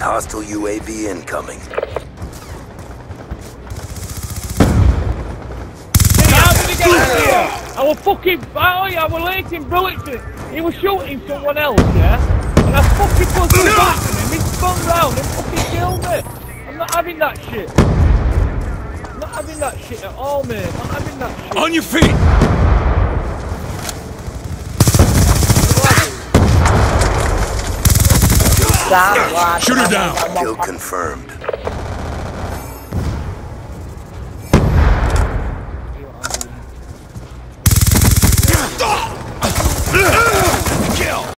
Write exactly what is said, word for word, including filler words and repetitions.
hostile U A V incoming. How did he get in here? I was fucking... Oh yeah, I was lating bullets in. He was shooting someone else, yeah? And I fucking pushed him back to him. He spun round and fucking killed me. I'm not having that shit. I'm not having that shit at all, mate. I'm not having that shit. On your feet! Shoot her down! Kill confirmed.